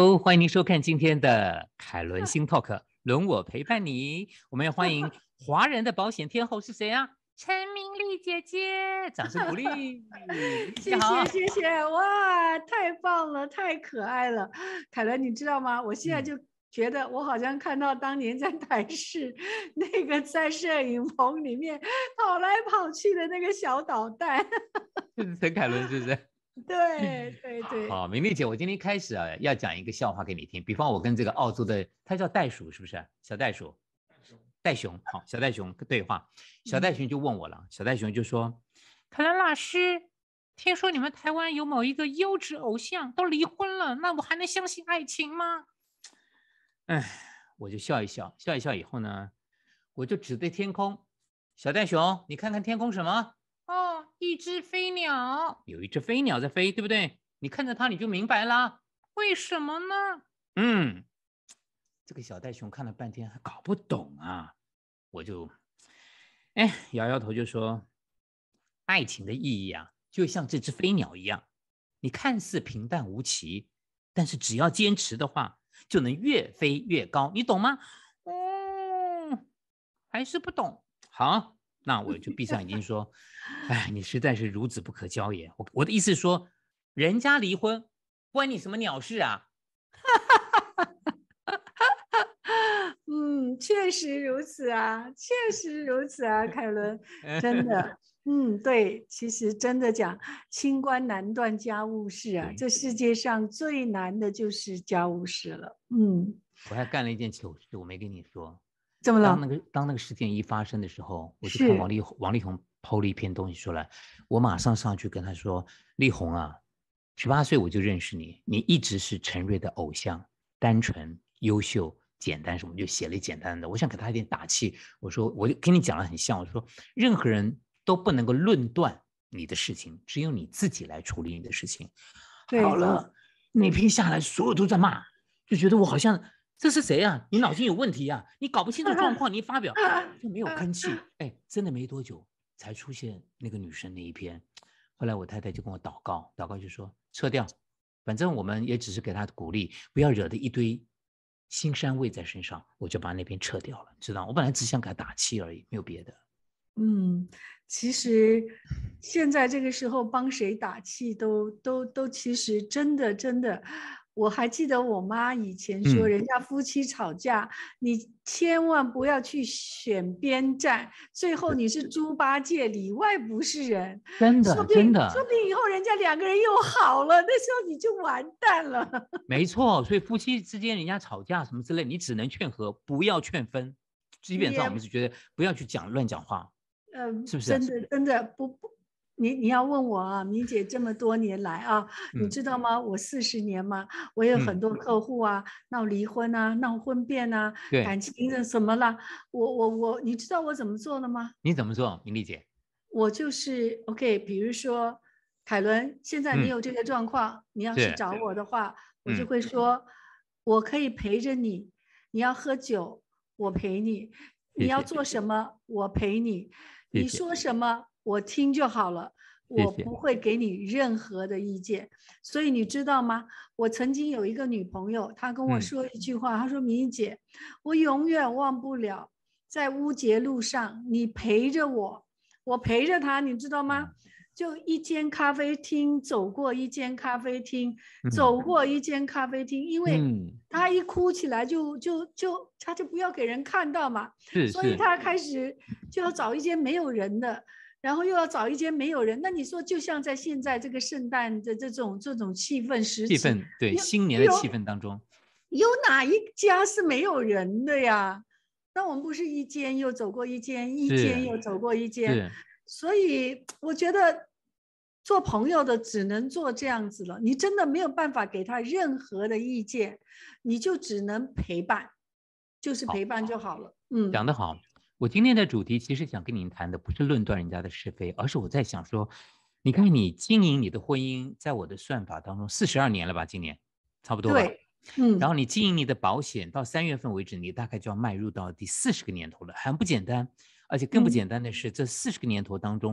Hello，欢迎您收看今天的凯伦新 Talk，轮我陪伴你。我们要欢迎华人的保险天后是谁啊？陈明丽姐姐，掌声鼓励。明丽姐谢好， 谢谢谢，哇，太棒了，太可爱了，凯伦，你知道吗？我现在就觉得我好像看到当年在台视那个在摄影棚里面跑来跑去的那个小导弹。 这是陈凯伦是不是？ 对对对， 好，明丽姐，我今天开始要讲一个笑话给你听。比方我跟这个澳洲的，他叫袋鼠是不是？小袋鼠，袋熊，好，小袋熊对话，小袋熊就问我了，小袋熊就说：“凯伦老师，听说你们台湾有某一个优质偶像都离婚了，那我还能相信爱情吗？”哎，我就笑一笑，笑一笑以后呢，我就指着天空，小袋熊，你看看天空什么？哦，一只飞鸟，有一只飞鸟在飞，对不对？你看着它，你就明白啦。为什么呢？这个小袋熊看了半天还搞不懂啊，我就摇摇头就说，爱情的意义啊，就像这只飞鸟一样，你看似平淡无奇，但是只要坚持的话，就能越飞越高，你懂吗？哦，还是不懂。好，那我就闭上眼睛说，哎，你实在是孺子不可教也。我的意思是说，人家离婚关你什么鸟事啊？ 确实如此啊，确实如此啊，凯伦，真的。对，其实真的讲，清官难断家务事啊，这世界上最难的就是家务事了。 我还干了一件糗事，我没跟你说。 怎么了？ 当那个事件一发生的时候，我就看是王力宏抛了一篇东西出来，我马上上去跟他说：“力宏啊，18岁我就认识你，你一直是陈瑞的偶像，单纯、优秀、简单什么，就写了简单的。我想给他一点打气。我说，我就跟你讲的很像，我说任何人都不能够论断你的事情，只有你自己来处理你的事情。好对， 了，那篇下来，所有都在骂，就觉得我好像。”这是谁啊？你脑筋有问题啊！你搞不清楚状况，你一发表就没有吭气。哎，真的没多久才出现那个女生那一篇。后来我太太就跟我祷告，祷告就说撤掉，反正我们也只是给她鼓励，不要惹得一堆腥膻味在身上。我就把那篇撤掉了，知道？我本来只想给她打气而已，没有别的。 其实现在这个时候帮谁打气都，其实真的真的，我还记得我妈以前说，人家夫妻吵架，你千万不要去选边站，最后你是猪八戒里外不是人， 真的真的， 说不定以后人家两个人又好了，那时候你就完蛋了。 没错。所以夫妻之间人家吵架什么之类，你只能劝和，不要劝分。基本上我们是觉得不要去乱讲话。是不是？ 真的真的不，你要问我啊，米姐这么多年来啊，你知道吗？我40年嘛，我有很多客户啊，闹离婚啊，闹婚变啊，感情的什么啦，我，你知道我怎么做的吗？ 你怎么做，明丽姐？ 我就是 OK，比如说凯伦，现在你有这个状况，你要是找我的话，我就会说，我可以陪着你，你要喝酒，我陪你，你要做什么，我陪你。你说什么我听就好了，我不会给你任何的意见。所以你知道吗？我曾经有一个女朋友，她跟我说一句话，她说：“明姐，我永远忘不了在乌节路上你陪着我，我陪着她，你知道吗？就一间咖啡厅，走过一间咖啡厅，走过一间咖啡厅，因为她一哭起来她就不要给人看到嘛，所以她开始就要找一间没有人的，然后又要找一间没有人。那你说，就像在现在这个圣诞的这种气氛时期， 对新年的气氛当中， 有哪一家是没有人的呀？那我们不是一间又走过一间，一间又走过一间，所以我觉得做朋友的只能做这样子了。你真的没有办法给他任何的意见，你就只能陪伴，就是陪伴就好了。 讲得好。我今天的主题其实想跟您谈的不是论断人家的是非，而是我在想说，你看你经营你的婚姻，在我的算法当中42年了吧，今年差不多吧。 对， 然后你经营你的保险，到3月份为止，你大概就要迈入到第40个年头了，很不简单。而且更不简单的是，这40个年头当中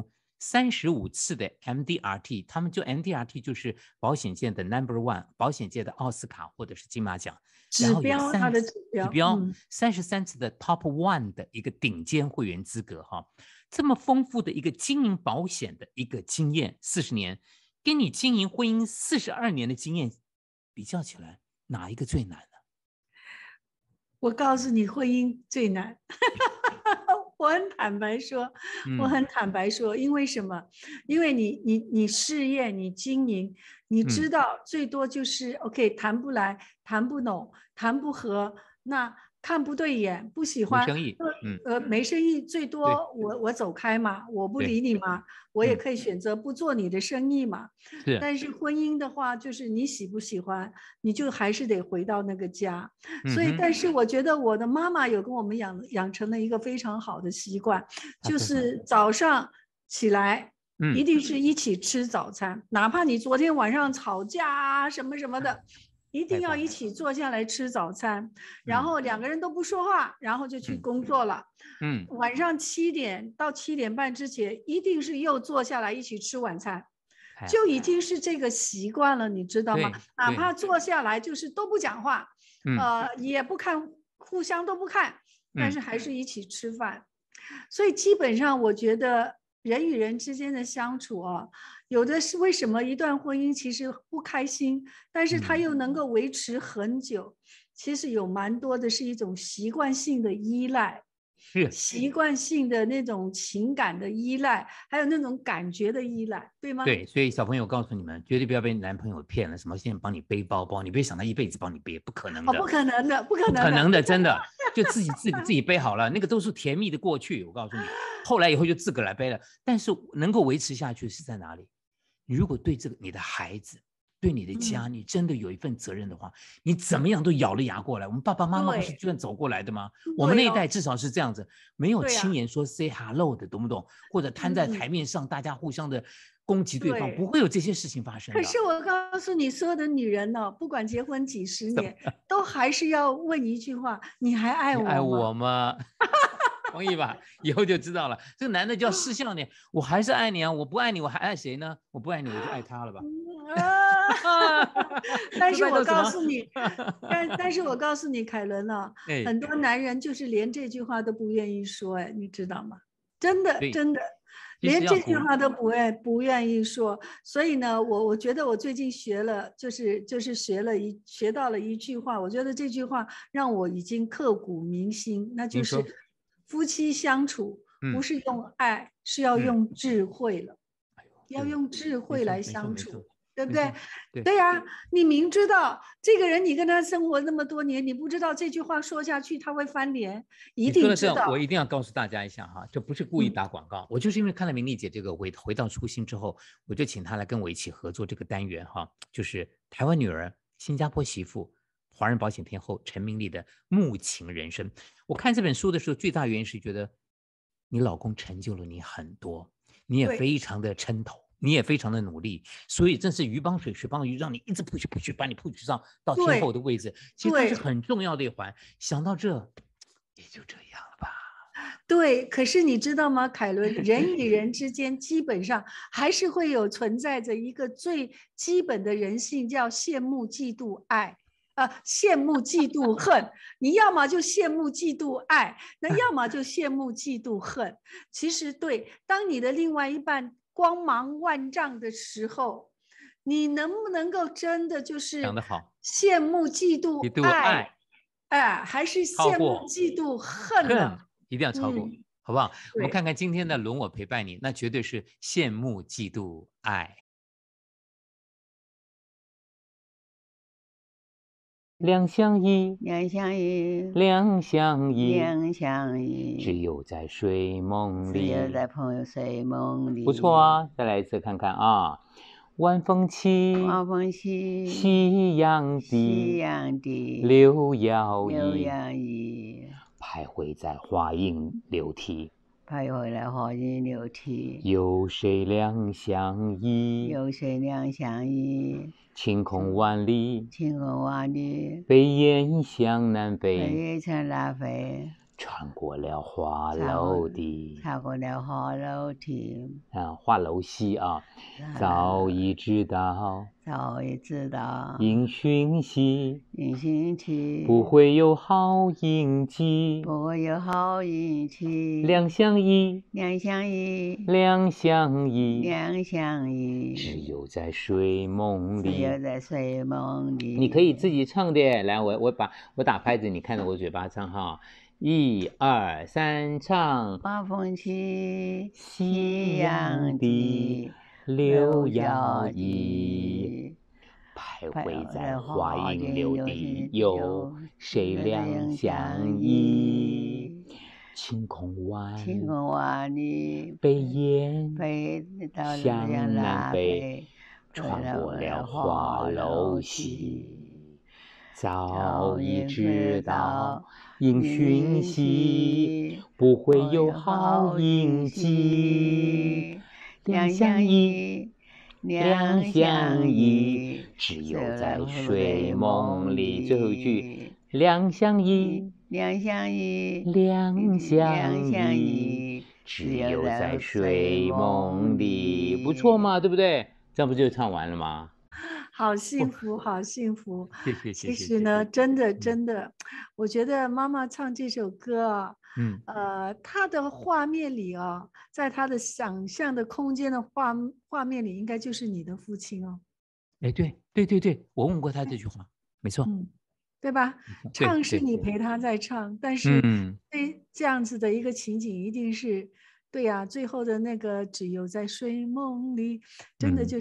35次的 MDRT， 他们就 MDRT 就是保险界的 No.1， 保险界的奥斯卡或者是金马奖，然后有它的指标 33次的 Top One 的一个顶尖会员资格哈，这么丰富的一个经营保险的一个经验，40年，跟你经营婚姻42年的经验比较起来，哪一个最难呢？ 我告诉你，婚姻最难。我很坦白说，因为什么？因为你事业，你经营，你知道最多就是 OK， 谈不来，谈不拢，谈不合，那看不对眼，不喜欢，没生意，最多我走开嘛，我不理你嘛，我也可以选择不做你的生意嘛。但是婚姻的话，就是你喜不喜欢，你就还是得回到那个家。所以，但是我觉得我的妈妈有跟我们养成了一个非常好的习惯，就是早上起来一定是一起吃早餐，哪怕你昨天晚上吵架啊什么什么的。一定要一起坐下来吃早餐，然后2个人都不说话，然后就去工作了。晚上7点到7点半之前，一定是又坐下来一起吃晚餐，就已经是这个习惯了，你知道吗？哪怕坐下来就是都不讲话，也不看，互相都不看，但是还是一起吃饭。所以基本上我觉得人与人之间的相处啊，有的是为什么一段婚姻其实不开心，但是它又能够维持很久，其实有蛮多的是一种习惯性的依赖，习惯性的那种情感的依赖，还有那种感觉的依赖，对吗？ 对，所以小朋友告诉你们，绝对不要被男朋友骗了，什么现在帮你背包包，你别想他一辈子帮你背，不可能的， 不可能的，不可能的，真的，就自己背好了，那个都是甜蜜的过去，我告诉你，后来以后就自个来背了。但是能够维持下去是在哪里？你如果对这个你的孩子，对你的家，你真的有一份责任的话，你怎么样都咬了牙过来。我们爸爸妈妈不是这样走过来的吗？我们那一代至少是这样子，没有亲眼说 say hello 的，懂不懂？或者摊在台面上，大家互相的攻击对方，不会有这些事情发生的。 可是我告诉你，所有的女人呢，不管结婚几10年，都还是要问一句话：你还爱我吗？ 爱我吗？同意吧？以后就知道了。这个男的就要识相点，我还是爱你啊！我不爱你，我还爱谁呢？我不爱你，我就爱他了吧？ 但是我告诉你，但是我告诉你，凯伦啊，很多男人就是连这句话都不愿意说，你知道吗？真的，真的。连这句话都不愿意说，所以呢，我觉得我最近学了，就是学到了一句话，我觉得这句话让我已经刻骨铭心，那就是夫妻相处不是用爱，是要用智慧了，要用智慧来相处。对不对？对呀，你明知道这个人，你跟他生活那么多年，你不知道这句话说下去他会翻脸，一定知道。 我一定要告诉大家一下哈，这不是故意打广告，我就是因为看了明丽姐这个回到初心之后，我就请她来跟我一起合作这个单元哈，就是台湾女儿、新加坡媳妇、华人保险天后陈明丽的幕情人生。我看这本书的时候，最大原因是觉得你老公成就了你很多，你也非常的撑头。你也非常的努力，所以正是鱼帮水，水帮鱼，让你一直push，把你push上到天后的位置。其实它是很重要的一环。想到这，也就这样了吧。 对，可是你知道吗，凯伦，人与人之间基本上还是会有存在着一个最基本的人性，叫羡慕、嫉妒、爱。羡慕、嫉妒、恨，你要么就羡慕、嫉妒、爱，那要么就羡慕、嫉妒、恨。其实对，当你的另外一半光芒万丈的时候，你能不能够真的就是羡慕、嫉妒、爱？还是羡慕、嫉妒、恨呢？ 一定要超过，好不好？我们看看今天的轮我陪伴你，那绝对是羡慕、嫉妒、爱。两相依， 两相依， 两相依， 两相依， 只有在睡梦里， 只有在朋友睡梦里。 不错啊，再来一次看看啊。晚风起， 晚风起， 夕阳低， 夕阳低， 柳摇柳曳， 摇曳， 徘徊在花影柳堤， 徘徊在花影柳堤。 有谁两相依？ 有谁两相依？ 晴空万里， 晴空万里， 北雁向南飞， 北雁向南飞。 穿过了花楼的， 穿过了花楼的， 花楼溪啊，早已知道， 早已知道， 因讯息， 因讯息， 不会有好印记， 不会有好运气， 两相依， 两相依， 两相依， 两相依， 只有在睡梦里， 只有在睡梦里。 你可以自己唱的，来，我打拍子，你看着我嘴巴唱哈。1、2、3，唱。 刮风起， 夕阳的柳摇曳，徘徊在花影柳地，有谁两相依？晴空万里，北雁向南飞，穿过了花楼溪。早已知道，因讯息，不会有好印记。两相依，两相依，只有在睡梦里。最后一句，两相依， 两相依， 两相依，只有在睡梦里。不错嘛，对不对？这样不就唱完了吗？ 好幸福，好幸福！ 谢谢。 其实呢，真的，我觉得妈妈唱这首歌啊，她的画面里啊，在她的想象的空间的画面里，应该就是你的父亲哦。 哎，对，我问过他这句话，没错， 对吧？唱是你陪他在唱，但是这样子的一个情景，一定是对呀。最后的那个只有在睡梦里，真的就是。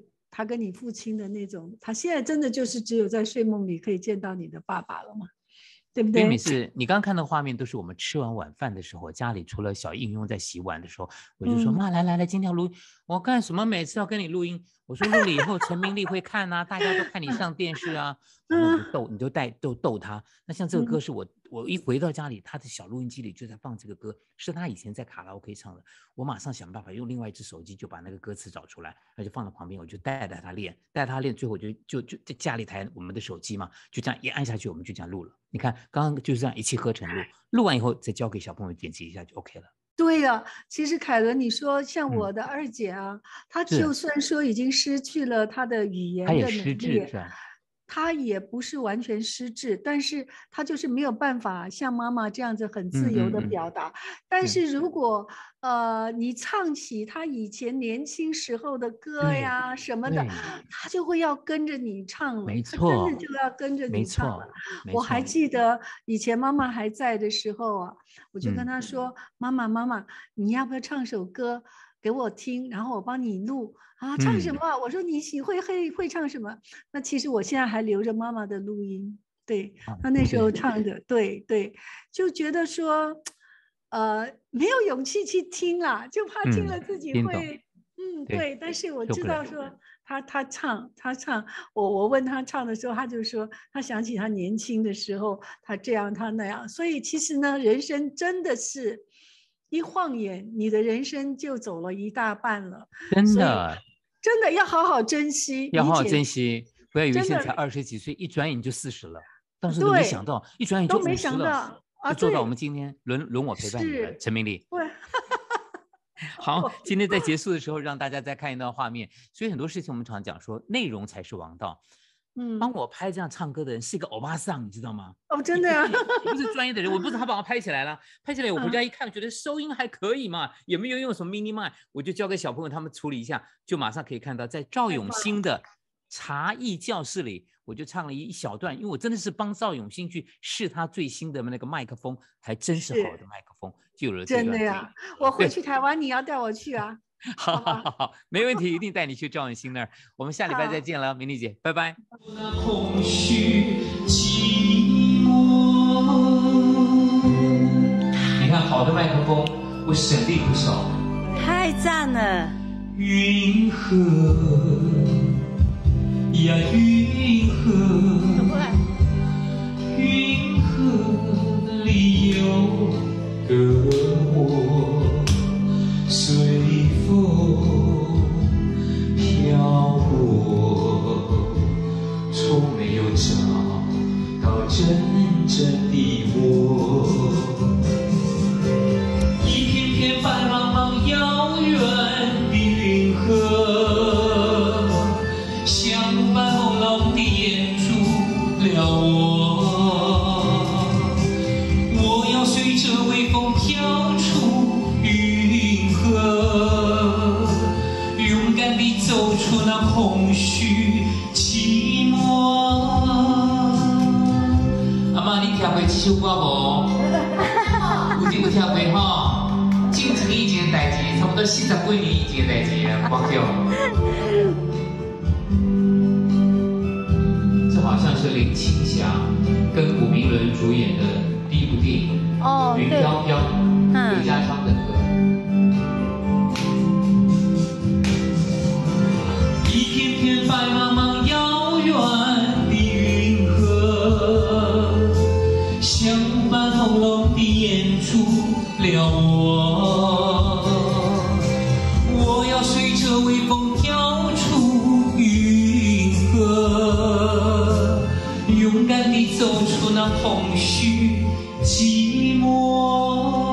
他跟你父亲的那种，他现在真的就是只有在睡梦里可以见到你的爸爸了嘛，对不对？ 每次你刚刚看到画面都是我们吃完晚饭的时候，家里除了小应用在洗碗的时候，我就说妈来，今天要录，我干什么？每次要跟你录音，我说录了以后陈明丽会看啊，大家都看你上电视啊，你就逗他。那像这个歌是我一回到家里，他的小录音机里就在放这个歌，是他以前在卡拉 OK 唱的。我马上想办法用另外一只手机就把那个歌词找出来，那就放到旁边，我就带他练，最后就在家里台我们的手机嘛，就这样一按下去，我们就这样录了。你看刚刚就是这样一气呵成录完以后再交给小朋友剪辑一下就 OK 了。 对呀，其实凯伦，你说像我的二姐啊，她就算说已经失去了她的语言的能力，她也失智是吧？他也不是完全失智，但是他就是没有办法像妈妈这样子很自由的表达。但是如果你唱起他以前年轻时候的歌呀什么的，他就会要跟着你唱了， 没错， 他真的就要跟着你唱了。我还记得以前妈妈还在的时候啊，我就跟她说：“妈妈，你要不要唱首歌给我听，然后我帮你录啊？唱什么？我说你会唱什么？那其实我现在还留着妈妈的录音，对，她那时候唱的，对，就觉得说，没有勇气去听啦，就怕听了自己会，对。但是我知道说他唱，我问他唱的时候，他就说他想起他年轻的时候，他这样他那样，所以其实呢，人生真的是。一晃眼，你的人生就走了一大半了，真的要好好珍惜， 要好好珍惜，不要以为现在才20几岁，一转眼就40了，当时都没想到，一转眼就50了，就做到我们今天轮我陪伴你了，陈明丽。好，今天在结束的时候，让大家再看一段画面。所以很多事情我们常讲说，内容才是王道。帮我拍这样唱歌的人是一个欧巴桑，你知道吗？ 哦，真的呀， 我不是专业的人，我不是他把我拍起来了，拍起来我回家一看，觉得收音还可以嘛，也没有用什么 mini mic， 我就交给小朋友他们处理一下，就马上可以看到，在赵永新的茶艺教室里，我就唱了一小段，因为我真的是帮赵永新去试他最新的那个麦克风，还真是好的麦克风，就有了这段。 真的呀，我回去台湾，你要带我去啊。 好，没问题，一定带你去赵永新那儿。我们下礼拜再见了，明丽姐，拜拜。空虚寂寞，你看好的麦克风会省力不少， 太赞了。 云河呀云河，云河里有个我。随风飘过，从没有找到真正的我。 空虚寂寞。阿妈，你听过这首歌无？有听过吼？近一年前的代志，差不多40几年以前的代志啊，忘掉。这好像是林青霞跟古明伦主演的第一部电影《云飘飘》，刘家昌的歌。一片片白茫茫遥远的云河，像雾般朦胧地掩住了我。我要随着微风飘出云河，勇敢地走出那空虚寂寞。